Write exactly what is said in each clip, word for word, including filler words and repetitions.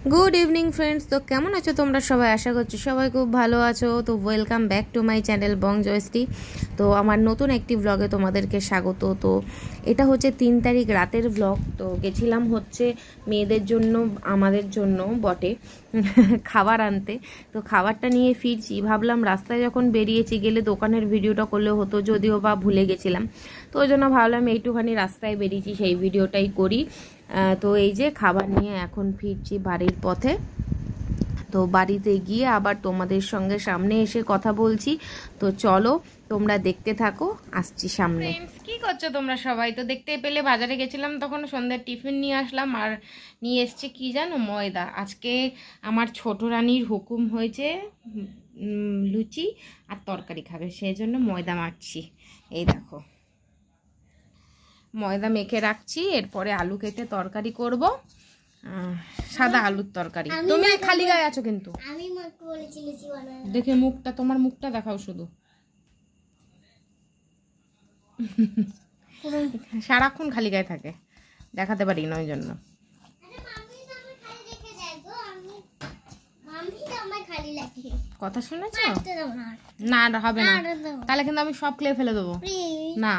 Good evening friends. তো কেমন আছো তোমরা সবাই? আশা করছি সবাই খুব ভালো আছো। তো welcome back to my channel Bong Joyshree. তো আমার নতুন একটি ব্লগে তোমাদেরকে স্বাগত। তো এটা হচ্ছে তিন তারিখ রাতের ব্লগ। তো গেছিলাম হচ্ছে মেয়েদের জন্য, আমাদের জন্য বটে, খাবার আনতে। তো খাবারটা নিয়ে ফিরছি, ভাবলাম রাস্তায় যখন বেরিয়েছি গেলে দোকানের ভিডিওটা করলে হতো, যদিও বা ভুলে গেছিলাম। তো ওই জন্য ভাবলাম এইটুখানি রাস্তায় বেরিয়েছি সেই ভিডিওটাই করি। তো এই যে খাবার নিয়ে এখন ফিরছি বাড়ির পথে। তো বাড়িতে গিয়ে আবার তোমাদের সঙ্গে সামনে এসে কথা বলছি। তো চলো তোমরা দেখতে থাকো, আসছি সামনে। কি করছো তোমরা সবাই? তো দেখতে পেলে বাজারে গেছিলাম, তখন সন্ধ্যার টিফিন নিয়ে আসলাম, আর নিয়ে এসছে কি জানো, ময়দা। আজকে আমার ছোট রানীর হুকুম হয়েছে লুচি আর তরকারি খাবে, সেই জন্য ময়দা মাখছি। এই দেখো ময়দা মেখে রাখছি, এরপরে আলু কেটে তরকারি করব, সাদা আলুর তরকারি। তুমি খালি গায়ে আছো কিন্তু, দেখে মুখটা, তোমার মুখটা দেখাও শুধু, সারাক্ষণ খালি গায়ে থাকে, দেখাতে পারি না ওই জন্য। কথা শুনেছো? না হবে না, তাহলে কিন্তু আমি সব ক্লে ফেলে দেবো। না,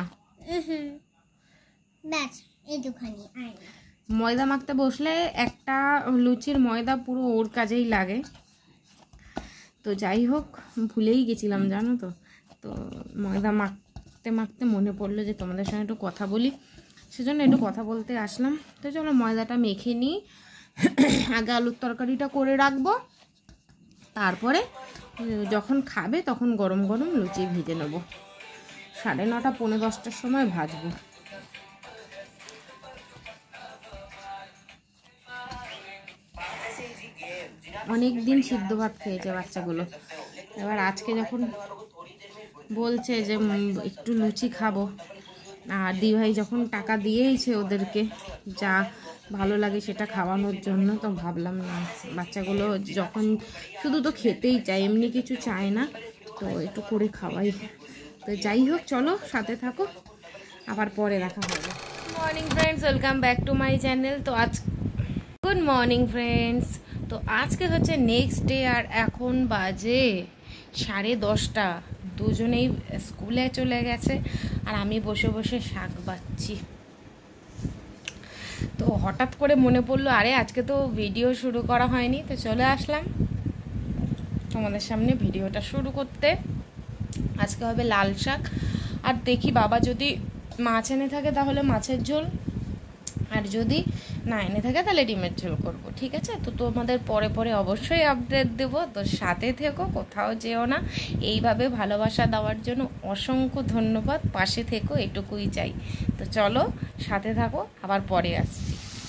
ময়দা মাখতে বসলে একটা লুচির ময়দা পুরো ওর কাজেই লাগে। তো যাই হোক, ভুলেই গেছিলাম জানো তো। তো ময়দা মাখতে মাখতে মনে পড়লো যে তোমাদের সঙ্গে একটু কথা বলি, সেজন্য একটু কথা বলতে আসলাম। তো চলো ময়দাটা মেখে নিই, আগে আলুর তরকারিটা করে রাখবো, তারপরে যখন খাবে তখন গরম গরম লুচি ভেজে নেব। সাড়ে নটা পৌনে দশটার সময় ভাজবো। অনেক দিন সিদ্ধ ভাত খেয়েছে বাচ্চাগুলো, এবার আজকে যখন বলছে যে একটু লুচি খাবো, আর দি ভাই যখন টাকা দিয়েইছে ওদেরকে যা ভালো লাগে সেটা খাওয়ানোর জন্য, তো ভাবলাম না, বাচ্চাগুলো যখন শুধু তো খেতেই চায়, এমনি কিছু চায় না, তো একটু করে খাওয়াই। তো যাই হোক, চলো সাথে থাকো, আবার পরে দেখা হবে। Morning friends, welcome back to my channel. তো আজ গুড মর্নিং ফ্রেন্ডস। তো আজকে হচ্ছে নেক্সট ডে, আর এখন বাজে সাড়ে দশটা। দুজনেই স্কুলে চলে গেছে, আর আমি বসে বসে শাক বাচ্ছি। তো হঠাৎ করে মনে পড়লো, আরে আজকে তো ভিডিও শুরু করা হয়নি, তো চলে আসলাম তোমাদের সামনে ভিডিওটা শুরু করতে। আজকে হবে লাল শাক, আর দেখি বাবা যদি মাছ এনে থাকে তাহলে মাছের ঝোল, আর যদি না এনে থাকে তাহলে ডিমের ঝোল করব, ঠিক আছে? তো তোমাদের পরে পরে অবশ্যই আপডেট দেবো। তো সাথে থেকো, কোথাও যেও না। এইভাবে ভালোবাসা দেওয়ার জন্য অসংখ্য ধন্যবাদ, পাশে থেকো, এটুকুই চাই। তো চলো সাথে থাকো, আবার পরে আসছি।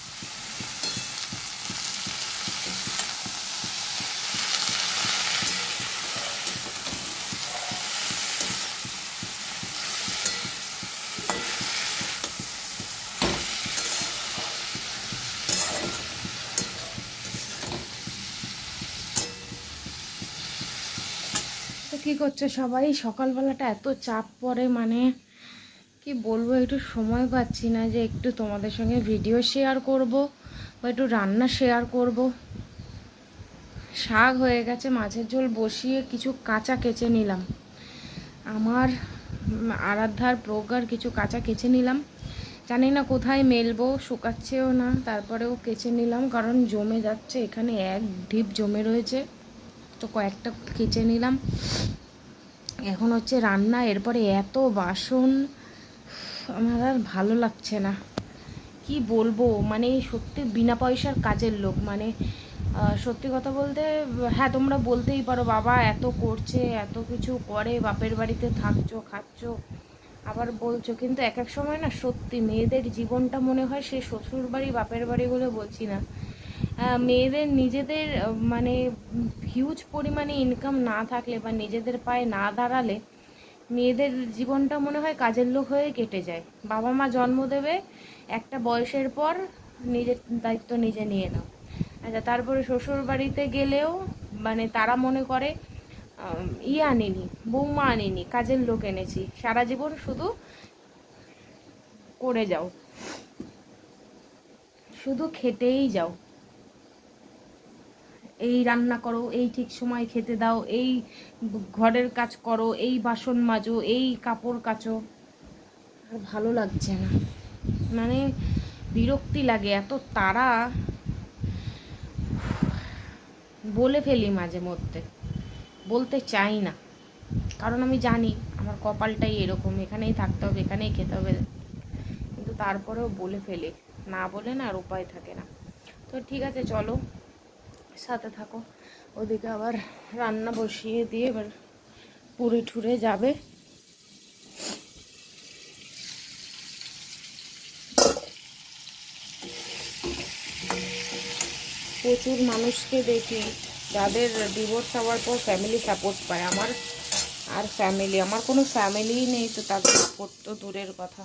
তো কী করছো সবাই? সকালবেলাটা এত চাপ পড়ে, মানে কি বলবো, একটু সময় পাচ্ছি না যে একটু তোমাদের সঙ্গে ভিডিও শেয়ার করব বা একটু রান্না শেয়ার করব। শাক হয়ে গেছে, মাছের ঝোল বসিয়ে কিছু কাঁচা কেচে নিলাম, আমার আরাধ্যার প্রজ্ঞার কিছু কাঁচা কেচে নিলাম, জানি না কোথায় মেলবো, শুকাচ্ছেও না, তারপরেও কেচে নিলাম কারণ জমে যাচ্ছে, এখানে এক ঢিপ জমে রয়েছে, তো কয়েকটা কেচে নিলাম। এখন হচ্ছে রান্না, এরপরে এত বাসন, আমার আর ভালো লাগছে না, কি বলবো, মানে সত্যি বিনা পয়সার কাজের লোক, মানে সত্যি কথা বলতে, হ্যাঁ তোমরা বলতেই পারো বাবা এত করছে, এত কিছু করে, বাপের বাড়িতে থাকছো খাচ্ছ, আবার বলছো, কিন্তু এক এক সময় না সত্যি মেয়েদের জীবনটা মনে হয় সে শ্বশুর বাড়ি বাপের বাড়ি বলে বলছি না, মেয়েদের নিজেদের মানে হিউজ পরিমাণে ইনকাম না থাকলে বা নিজেদের পায়ে না দাঁড়ালে মেয়েদের জীবনটা মনে হয় কাজের লোক হয়ে কেটে যায়। বাবা মা জন্ম দেবে, একটা বয়সের পর নিজের দায়িত্ব নিজে নিয়ে নাও। আচ্ছা, তারপরে শ্বশুর বাড়িতে গেলেও মানে তারা মনে করে ই আনিনি, বৌমা আনিনি, কাজের লোক এনেছি, সারা জীবন শুধু করে যাও, শুধু খেটেই যাও। এই রান্না করো, এই ঠিক সময় খেতে দাও, এই ঘরের কাজ করো, এই বাসন মাজো, এই কাপড় কাচো। আর ভালো লাগছে না, মানে বিরক্তি লাগে, এত তাড়া। বলে ফেলি মাঝে মধ্যে, বলতে চাই না, কারণ আমি জানি আমার কপালটাই এরকম, এখানেই থাকতে হবে, এখানেই খেতে হবে, কিন্তু তারপরেও বলে ফেলি, না বলে না আর উপায় থাকে না। তো ঠিক আছে, চলো সাথে থাকো। ওদিকে আবার রান্না বসিয়ে দিয়ে এবার পুরে ঠুরে যাবে। প্রচুর মানুষকে দেখি যাদের ডিভোর্স হওয়ার পর ফ্যামিলি সাপোর্ট পায়। আমার আর ফ্যামিলি, আমার কোনো ফ্যামিলিই নেই, তো তাদের সাপোর্ট তো দূরের কথা।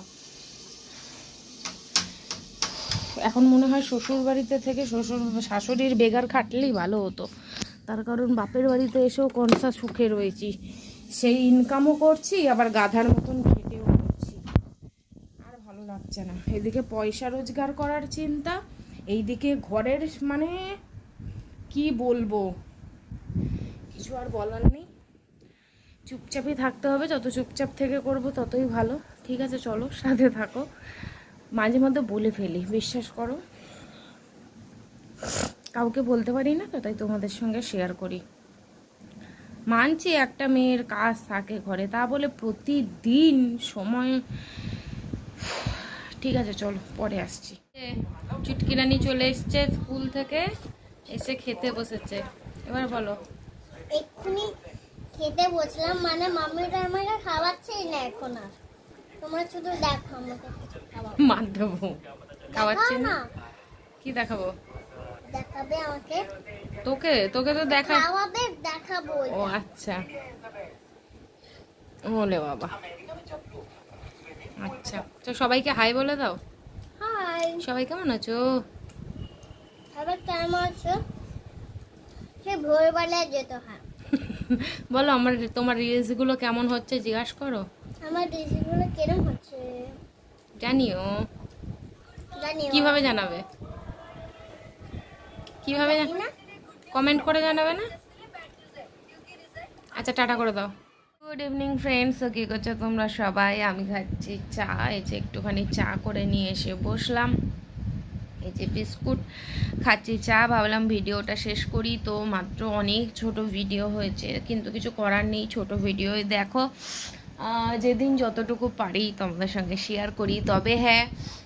এখন মনে হয় শ্বশুর বাড়িতে থেকে শ্বশুর শাশুড়ির বেগার খাটলেই ভালো হতো, তার কারণ বাপের বাড়িতে এসেও কনসা সুখে রয়েছি, সেই ইনকামও করছি আবার গাধার মতন খেটেও করছি, আর ভালো লাগছে না। এদিকে পয়সা রোজগার করার চিন্তা, এইদিকে ঘরের, মানে কি বলবো, কিছু আর বলার নেই। চুপচাপই থাকতে হবে, যত চুপচাপ থেকে করব ততই ভালো। ঠিক আছে, চলো সাথে থাকো। মাঝে মধ্যে বলে ফেলি, বিশ্বাস করো, কাউকে বলতে পারি না তো, তাই তোমাদের সঙ্গে শেয়ার করি। মানছি একটা মেয়ের কাজ থাকে ঘরে, তা বলে প্রতিদিন সময়। ঠিক আছে, চলো পরে আসছি। চুটকি রানী চলে এসছে স্কুল থেকে, এসে খেতে বসেছে। এবার বলো। এক্ষুনি খেতে বসলাম, মানে মাম্মিটা আমাকে খাওয়াচ্ছেই না এখন আর। তোমরা শুধু দেখো আমাকে খাওয়াবো। মার দেবো, খাওয়াচ্ছি না। কি দেখাবো? দেখাবে আমাকে। তোকে তোকে তো দেখা খাওয়াবে, দেখাবো। ও আচ্ছা, ওলে বাবা, আচ্ছা। তো সবাইকে হাই বলে দাও। হাই, সবাই কেমন আছো? সবাই কেমন আছো? সে ভোরবেলায় যেত। হ্যাঁ বলো, আমার তোমার রিলস গুলো কেমন হচ্ছে জিজ্ঞাসা করো। আমার রিলসগুলো কেমন হচ্ছে জানিও। জানিও। কিভাবে জানাবে? কিভাবে কমেন্ট করে জানাবে না? আচ্ছা, টাটা করে দাও। গুড ইভিনিং ফ্রেন্ডস, তো কী করছো তোমরা সবাই? আমি খাচ্ছি চা, এই যে একটুখানি চা করে নিয়ে এসে বসলাম, এই যে বিস্কুট খাচ্ছি, চা। ভাবলাম ভিডিওটা শেষ করি, তো মাত্র অনেক ছোট ভিডিও হয়েছে, কিন্তু কিছু করার নেই, ছোট ভিডিও দেখো, যেদিন যতটুকু পারি তোমাদের সঙ্গে শেয়ার করি। তবে হ্যাঁ,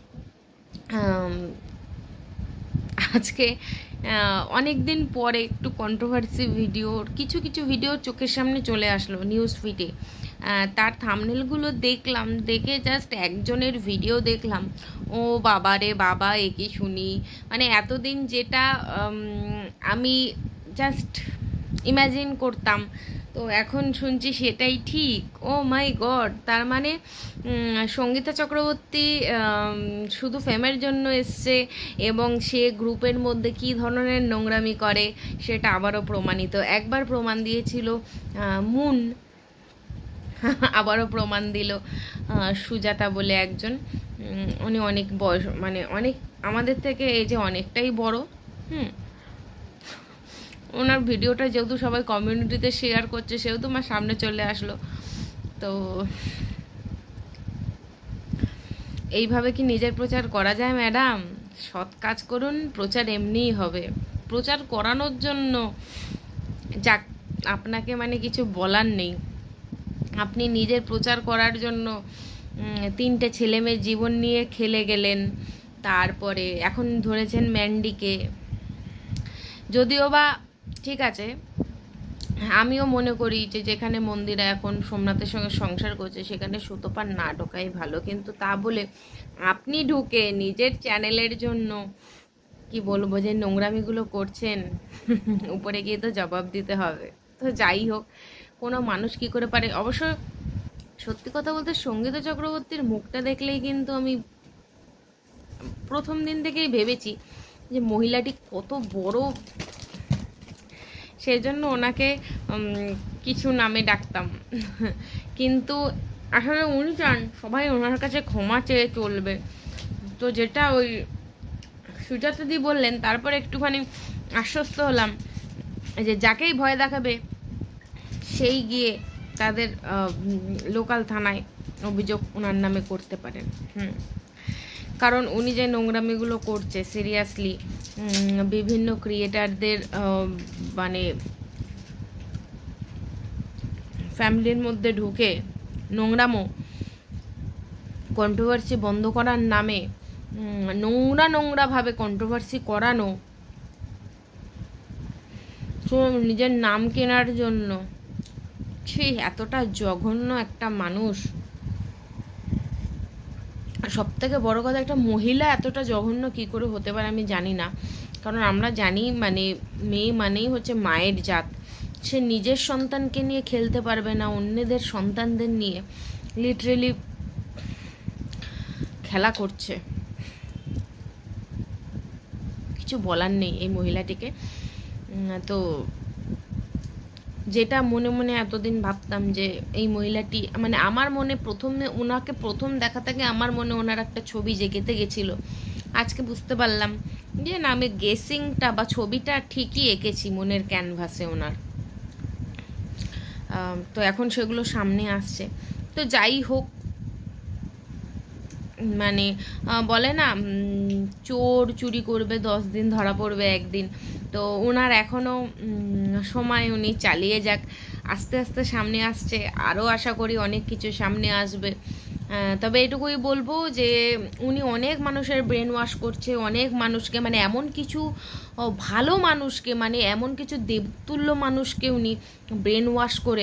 আজকে অনেক দিন পরে একটু কন্ট্রোভার্সি ভিডিওর কিছু কিছু ভিডিও চোখের সামনে চলে আসলো নিউজ ফিডে। তার থাম্বনেলগুলো দেখলাম, দেখে জাস্ট একজনের ভিডিও দেখলাম, ও বাবা রে বাবা, একে শুনি, মানে এতদিন যেটা আমি জাস্ট ইমাজিন করতাম, তো এখন শুনছি সেটাই ঠিক। ও মাই গড, তার মানে সঙ্গীতা চক্রবর্তী শুধু ফেমের জন্য এসছে, এবং সে গ্রুপের মধ্যে কি ধরনের নোংরামি করে সেটা আবারও প্রমাণিত। একবার প্রমাণ দিয়েছিল মুন, আবারও প্রমাণ দিল সুজাতা বলে একজন, উনি অনেক বয়স, মানে অনেক আমাদের থেকে এই যে অনেকটাই বড়। হুম ওনার ভিডিওটা যেহেতু সবাই কমিউনিটিতে শেয়ার করছে, সেহেতু আমার সামনে চলে আসলো। তো এইভাবে কি নিজের প্রচার করা যায় ম্যাডাম? সৎ কাজ করুন, প্রচার এমনিই হবে। প্রচার করানোর জন্য যাক, আপনাকে মানে কিছু বলার নেই, আপনি নিজের প্রচার করার জন্য তিনটে ছেলে মেয়ের জীবন নিয়ে খেলে গেলেন, তারপরে এখন ধরেছেন ম্যান্ডিকে। যদিও বা ঠিক আছে, আমিও মনে করি যে যেখানে মন্দিরা এখন সোমনাথের সঙ্গে সংসার করছে সেখানে সুতোপার না ঢোকাই ভালো, কিন্তু তা বলে আপনি ঢুকে নিজের চ্যানেলের জন্য কি বলবো যে নোংরামিগুলো করছেন, উপরে গিয়ে তো জবাব দিতে হবে। তো যাই হোক, কোনো মানুষ কি করে পারে। অবশ্য সত্যি কথা বলতে সঙ্গীতা চক্রবর্তীর মুখটা দেখলেই কিন্তু আমি প্রথম দিন থেকেই ভেবেছি যে মহিলাটি কত বড়, সেই জন্য ওনাকে কিছু নামে ডাকতাম, কিন্তু আসলে উনি চান সবাই ওনার কাছে ক্ষমা চেয়ে চলবে। তো যেটা ওই সুজাতাদি বললেন, তারপরে একটুখানি আশ্বস্ত হলাম যে যাকেই ভয় দেখাবে সেই গিয়ে তাদের লোকাল থানায় অভিযোগ ওনার নামে করতে পারেন। হুম, কারণ উনি যে নোংরামিগুলো করছে সিরিয়াসলি বিভিন্ন ক্রিয়েটারদের মানে ফ্যামিলির মধ্যে ঢুকে নোংরামো কন্ট্রোভার্সি বন্ধ করার নামে নোংরা নোংরাভাবে কন্ট্রোভার্সি করানো, নিজের নাম কেনার জন্য, সেই এতটা জঘন্য একটা মানুষ। সব থেকে বড় কথা, একটা মহিলা এতটা জঘন্য কি করে হতে পারে আমি জানি না। কারণ আমরা জানি মানে মেয়ে মানেই হচ্ছে মায়ের জাত। সে নিজের সন্তানকে নিয়ে খেলতে পারবে না, অন্যদের সন্তানদের নিয়ে লিটারেলি খেলা করছে। কিছু বলার নেই এই মহিলাটিকে। তো যেটা মনে মনে এতদিন ভাবতাম যে এই মহিলাটি মানে আমার মনে প্রথমে ওনাকে প্রথম দেখা থেকে আমার মনে ওনার একটা ছবি জেগেতে গেছিলো। আজকে বুঝতে পারলাম যে না, আমি গেসিংটা বা ছবিটা ঠিকই এঁকেছি মনের ক্যানভাসে ওনার। তো এখন সেগুলো সামনে আসছে। তো যাই হোক, মানে বলে না চোর চুরি করবে দশ দিন ধরা পড়বে একদিন। তো ওনার এখনও সময়, উনি চালিয়ে যাক, আস্তে আস্তে সামনে আসছে, আরও আশা করি অনেক কিছু সামনে আসবে। তবে এটুকুই বলবো যে উনি অনেক মানুষের ব্রেন ওয়াশ করছে, অনেক মানুষকে মানে এমন কিছু ভালো মানুষকে মানে এমন কিছু দেবতুল্য মানুষকে উনি ব্রেন ওয়াশ করে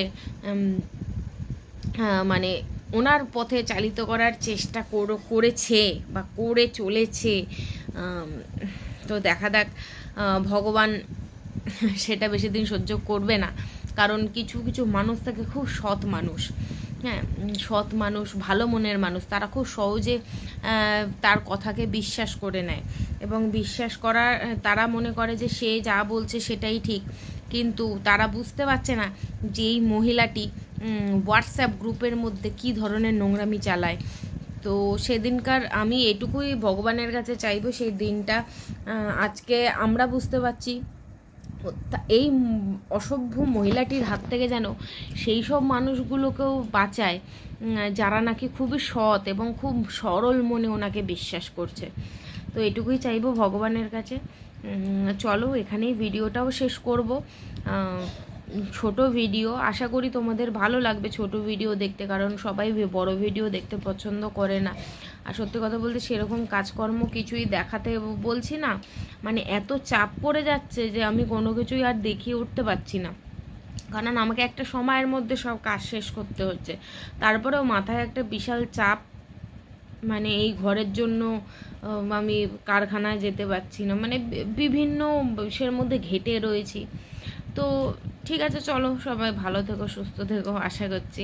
মানে ওনার পথে চালিত করার চেষ্টা করেছে বা করে চলেছে। তো দেখা যাক, ভগবান সেটা বেশি দিন সহ্য করবে না। কারণ কিছু কিছু মানুষ থাকে খুব সৎ মানুষ, হ্যাঁ সৎ মানুষ, ভালো মনের মানুষ, তারা খুব সহজে তার কথাকে বিশ্বাস করে নেয় এবং বিশ্বাস করার তারা মনে করে যে সে যা বলছে সেটাই ঠিক। কিন্তু তারা বুঝতে পারছে না যে এই মহিলাটি হোয়াটসঅ্যাপ গ্রুপের মধ্যে কি ধরনের নোংরামি চালায়। তো সেদিনকার আমি এটুকুই ভগবানের কাছে চাইবো, সেই দিনটা আজকে আমরা বুঝতে পারছি। এই অসভ্য মহিলাটির হাত থেকে যেন সেই সব মানুষগুলোকেও বাঁচায় যারা নাকি খুবই সৎ এবং খুব সরল মনে ওনাকে বিশ্বাস করছে। তো এটুকুই চাইবো ভগবানের কাছে। চলো এখানেই ভিডিওটাও শেষ করব। ছোট ভিডিও, আশা করি তোমাদের ভালো লাগবে ছোট ভিডিও দেখতে, কারণ সবাই বড় ভিডিও দেখতে পছন্দ করে না। আর সত্যি কথা বলতে সেরকম কাজকর্ম কিছুই দেখাতে বলছি না, মানে এত চাপ পড়ে যাচ্ছে যে আমি কোনো কিছুই আর দেখিয়ে উঠতে পারছি না। কারণ আমাকে একটা সময়ের মধ্যে সব কাজ শেষ করতে হচ্ছে, তারপরেও মাথায় একটা বিশাল চাপ, মানে এই ঘরের জন্য আমি কারখানায় যেতে পারছি না, মানে বিভিন্ন বিষয়ের মধ্যে ঘেটে রয়েছি। তো ঠিক আছে, চলো সবাই ভালো থেকো, সুস্থ থেকো, আশা করছি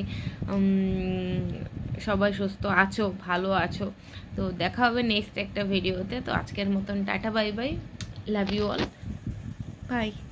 সবাই সুস্থ আছো, ভালো আছো। তো দেখা হবে নেক্সট একটা ভিডিওতে। তো আজকের মতন tata, bye bye, love you all, by.